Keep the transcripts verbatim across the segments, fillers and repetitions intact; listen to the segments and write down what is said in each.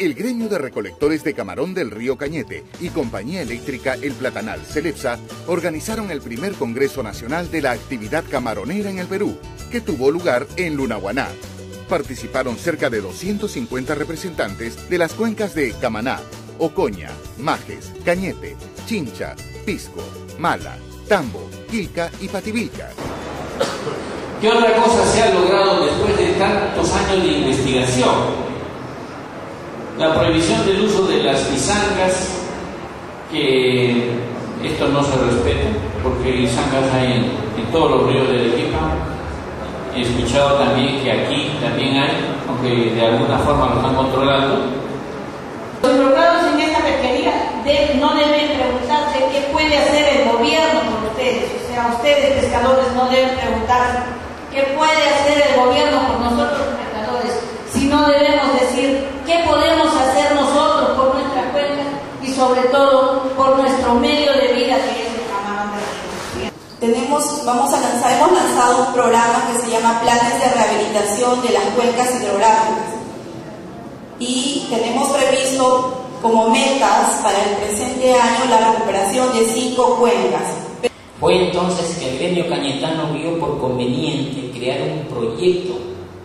El gremio de recolectores de camarón del río Cañete y Compañía Eléctrica El Platanal, Celepsa, organizaron el primer Congreso Nacional de la Actividad Camaronera en el Perú, que tuvo lugar en Lunahuaná. Participaron cerca de doscientos cincuenta representantes de las cuencas de Camaná, Ocoña, Majes, Cañete, Chincha, Pisco, Mala, Tambo, Quilca y Pativilca. ¿Qué otra cosa se ha logrado después de tantos años de investigación? La prohibición del uso de las guisangas, que esto no se respeta, porque guisangas hay en, en todos los ríos de Arequipa. He escuchado también que aquí también hay, aunque de alguna forma lo están controlando. Los involucrados en esta pesquería de, no deben preguntarse qué puede hacer el gobierno con ustedes. O sea, ustedes pescadores no deben preguntarse qué puede hacer el gobierno por nosotros pescadores, sino debemos decir qué podemos hacer nosotros por nuestras cuencas y sobre todo por nuestro medio de vida, que es el camarón de río. Tenemos, vamos a lanzar, hemos lanzado un programa que se llama Planes de Rehabilitación de las Cuencas Hidrográficas y tenemos previsto como metas para el presente año la recuperación de cinco cuencas. Fue entonces que el gremio cañetano vio por conveniente crear un proyecto.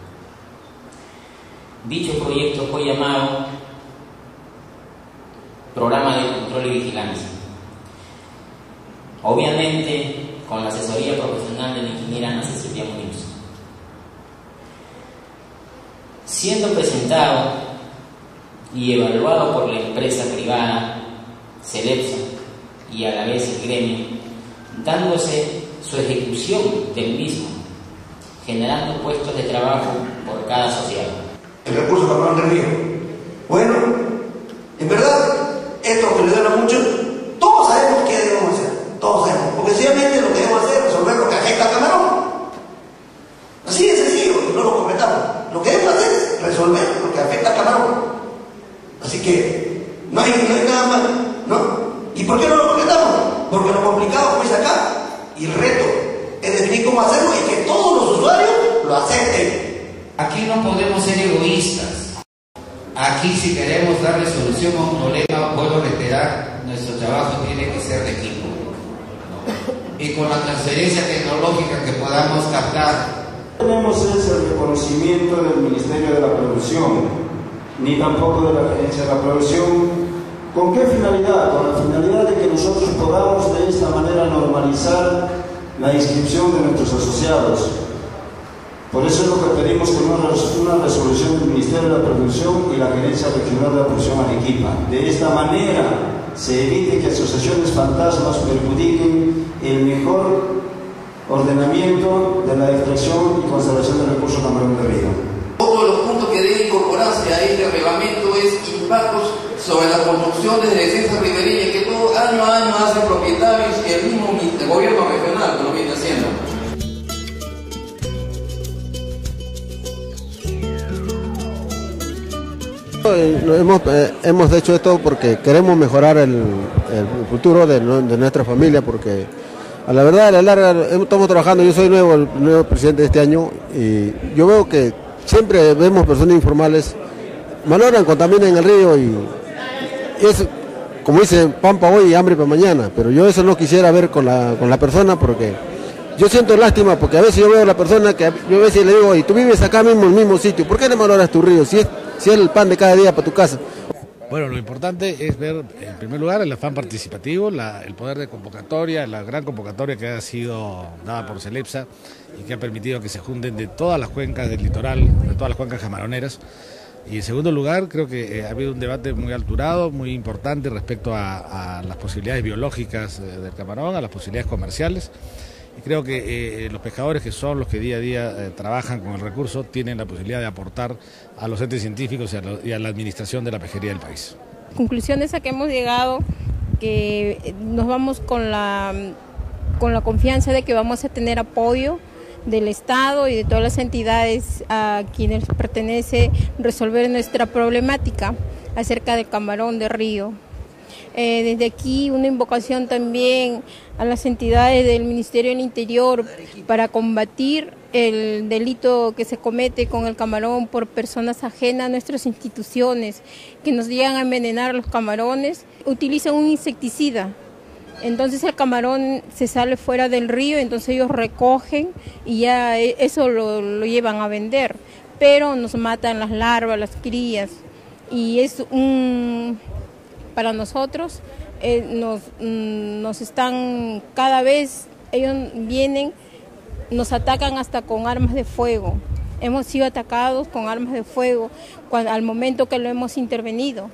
Dicho proyecto fue llamado Programa de Control y Vigilancia. Obviamente, con la asesoría profesional de la ingeniera Ana Cecilia Muñoz. Siendo presentado y evaluado por la empresa privada Celepsa y a la vez el gremio, dándose su ejecución del mismo, generando puestos de trabajo por cada asociado. El recurso camarón del río. Bueno, en verdad, esto que le duele mucho, todos sabemos qué debemos hacer, todos sabemos, porque sencillamente lo que debemos hacer es resolver lo que afecta al camarón. Así de sencillo, y no lo completamos. Lo que debemos hacer es resolver lo que afecta al camarón. Así que no hay, no hay nada más, ¿no? ¿Y por qué no lo completamos? Porque lo complicado pues acá, y el reto es definir cómo hacerlo y que todos los usuarios lo acepten. Aquí no podemos ser egoístas. Aquí, si queremos darle solución a un problema, vuelvo a reiterar, nuestro trabajo tiene que ser de equipo. Y con la transferencia tecnológica que podamos captar. No tenemos ese reconocimiento del Ministerio de la Producción, ni tampoco de la Gerencia de la Producción. ¿Con qué finalidad? Con la finalidad de que nosotros podamos de esta manera normalizar la inscripción de nuestros asociados. Por eso es lo que pedimos con una resolución del Ministerio de la Producción y la Gerencia Regional de la Producción Arequipa. De esta manera se evite que asociaciones fantasmas perjudiquen el mejor ordenamiento de la extracción y conservación del recurso camarón de río. Otro de los puntos que debe incorporarse a este reglamento es impactos sobre la construcción de defensa ribereña que todo año a año hace propietarios y el mismo el gobierno regional que lo viene haciendo. Hemos, eh, hemos hecho esto porque queremos mejorar el, el futuro de, de nuestra familia, porque a la verdad, a la larga, estamos trabajando, yo soy nuevo, el nuevo presidente de este año, y yo veo que siempre vemos personas informales, maloran, contaminan el río, y, y es, como dicen, pan para hoy y hambre para mañana, pero yo eso no quisiera ver con la, con la persona, porque yo siento lástima, porque a veces yo veo a la persona que yo a veces le digo, y tú vives acá mismo, en el mismo sitio, ¿por qué no maloras tu río? Si es Si es el pan de cada día para tu casa. Bueno, lo importante es ver, en primer lugar, el afán participativo, la, el poder de convocatoria, la gran convocatoria que ha sido dada por Celepsa y que ha permitido que se junten de todas las cuencas del litoral, de todas las cuencas camaroneras. Y en segundo lugar, creo que eh, ha habido un debate muy alturado, muy importante respecto a, a las posibilidades biológicas eh, del camarón, a las posibilidades comerciales. Y creo que eh, los pescadores, que son los que día a día eh, trabajan con el recurso, tienen la posibilidad de aportar a los entes científicos y a, lo, y a la administración de la pesquería del país. Conclusiones a que hemos llegado, que nos vamos con la, con la confianza de que vamos a tener apoyo del Estado y de todas las entidades a quienes pertenece resolver nuestra problemática acerca del camarón de río. Eh, desde aquí una invocación también a las entidades del Ministerio del Interior para combatir el delito que se comete con el camarón por personas ajenas a nuestras instituciones, que nos llegan a envenenar los camarones, utilizan un insecticida. Entonces el camarón se sale fuera del río, entonces ellos recogen y ya eso lo, lo llevan a vender, pero nos matan las larvas, las crías, y es un, para nosotros, eh, nos, nos están, cada vez ellos vienen, nos atacan hasta con armas de fuego. Hemos sido atacados con armas de fuego cuando, al momento que lo hemos intervenido.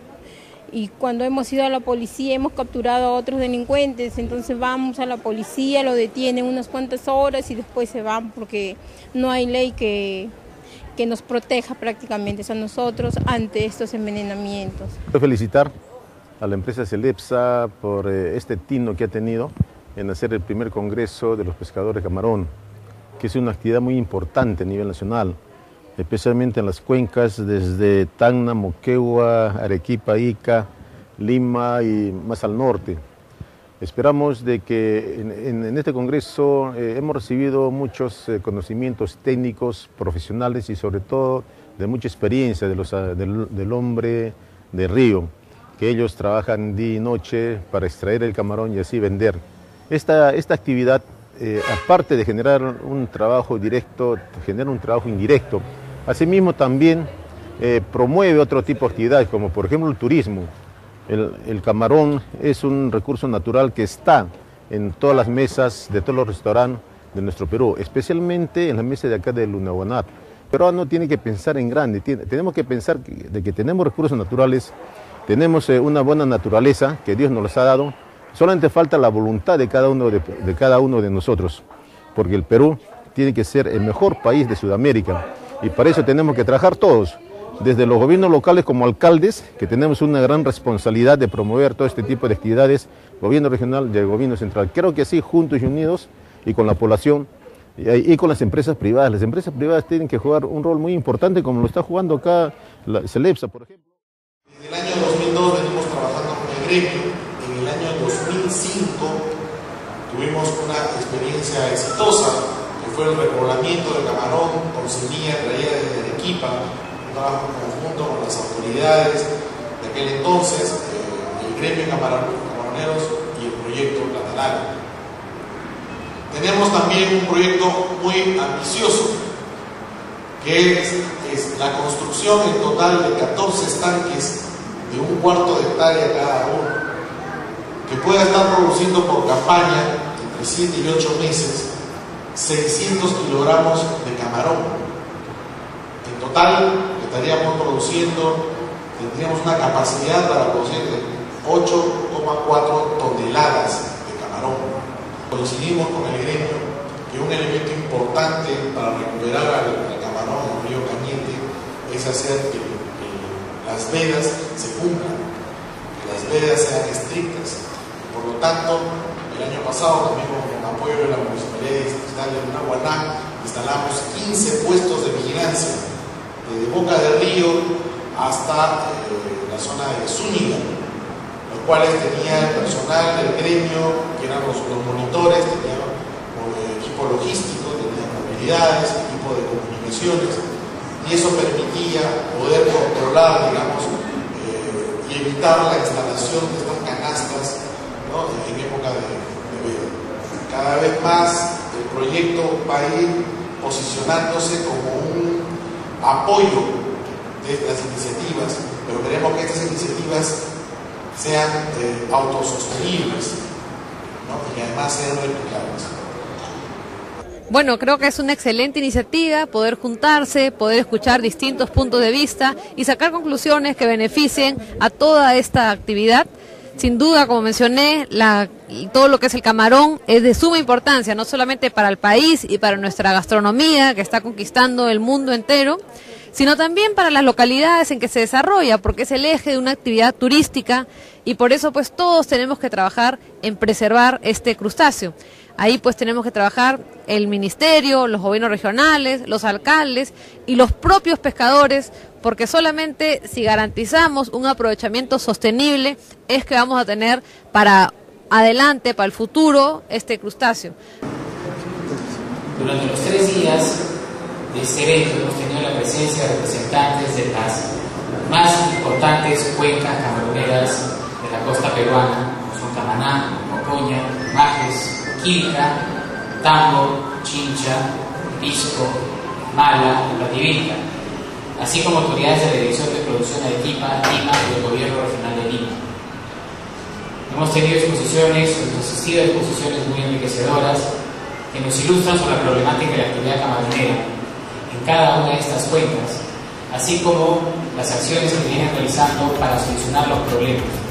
Y cuando hemos ido a la policía hemos capturado a otros delincuentes, entonces vamos a la policía, lo detienen unas cuantas horas y después se van porque no hay ley que, que nos proteja prácticamente a nosotros ante estos envenenamientos. Quiero felicitar a la empresa Celepsa por eh, este tino que ha tenido en hacer el primer congreso de los pescadores de camarón, que es una actividad muy importante a nivel nacional, especialmente en las cuencas desde Tacna, Moquegua, Arequipa, Ica, Lima y más al norte. Esperamos de que en, en, en este congreso eh, hemos recibido muchos eh, conocimientos técnicos, profesionales y sobre todo de mucha experiencia de los, del, del hombre de río, que ellos trabajan día y noche para extraer el camarón y así vender. Esta, esta actividad, Eh, aparte de generar un trabajo directo, genera un trabajo indirecto. Asimismo también eh, promueve otro tipo de actividades, como por ejemplo el turismo. El, el camarón es un recurso natural que está en todas las mesas de todos los restaurantes de nuestro Perú, especialmente en la mesa de acá de Lunahuaná. Pero no tiene que pensar en grande, tiene, tenemos que pensar que, de que tenemos recursos naturales, tenemos eh, una buena naturaleza que Dios nos los ha dado. Solamente falta la voluntad de cada, uno de, de cada uno de nosotros, porque el Perú tiene que ser el mejor país de Sudamérica y para eso tenemos que trabajar todos, desde los gobiernos locales como alcaldes, que tenemos una gran responsabilidad de promover todo este tipo de actividades, gobierno regional y el gobierno central. Creo que así, juntos y unidos, y con la población y, y con las empresas privadas. Las empresas privadas tienen que jugar un rol muy importante, como lo está jugando acá la Celepsa, por ejemplo. Desde el año dos mil dos venimos trabajando con el gremio. En el año dos mil cinco tuvimos una experiencia exitosa, que fue el repoblamiento de camarón con semilla traída desde Arequipa, un trabajo conjunto con las autoridades de aquel entonces, eh, el gremio de camaroneros y el proyecto Platanal. Tenemos también un proyecto muy ambicioso, que es, es la construcción en total de catorce estanques de un cuarto de hectárea cada uno, que pueda estar produciendo por campaña entre siete y ocho meses seiscientos kilogramos de camarón. En total estaríamos produciendo, tendríamos una capacidad para producir de ocho coma cuatro toneladas de camarón. Coincidimos con el gremio que un elemento importante para recuperar al, al camarón en el río Cañete es hacer que, que las vedas se cumplan, que las vedas sean estrictas. Por lo tanto, el año pasado, también con el apoyo de la Municipalidad Distrital de Lunahuaná, instalamos quince puestos de vigilancia, desde Boca del Río hasta eh, la zona de Zúñiga, los cuales tenían personal del gremio, que eran los, los monitores, tenían eh, equipo logístico, tenían movilidades, equipo de comunicaciones, y eso permitía poder controlar, digamos, eh, y evitar la instalación de estas canastas, ¿no?, en época de, de veda. Cada vez más el proyecto va a ir posicionándose como un apoyo de estas iniciativas, pero queremos que estas iniciativas sean eh, autosostenibles, ¿no?, y además sean replicables. Bueno, creo que es una excelente iniciativa poder juntarse, poder escuchar distintos puntos de vista y sacar conclusiones que beneficien a toda esta actividad. Sin duda, como mencioné, la, todo lo que es el camarón es de suma importancia, no solamente para el país y para nuestra gastronomía, que está conquistando el mundo entero, sino también para las localidades en que se desarrolla, porque es el eje de una actividad turística y por eso pues todos tenemos que trabajar en preservar este crustáceo. Ahí pues tenemos que trabajar el ministerio, los gobiernos regionales, los alcaldes y los propios pescadores, porque solamente si garantizamos un aprovechamiento sostenible es que vamos a tener para adelante, para el futuro, este crustáceo. Durante los tres días de este evento hemos tenido la presencia de representantes de las más importantes cuencas camaroneras de la costa peruana, como son Camaná, Mocoña, Majes, Quilca, Tambo, Chincha, Pisco, Mala y Pativilca, así como autoridades de la Dirección de Producción de Arequipa, Lima y del Gobierno Regional de Lima. Hemos tenido exposiciones, hemos asistido a exposiciones muy enriquecedoras que nos ilustran sobre la problemática de la actividad camaronera en cada una de estas cuencas, así como las acciones que vienen realizando para solucionar los problemas.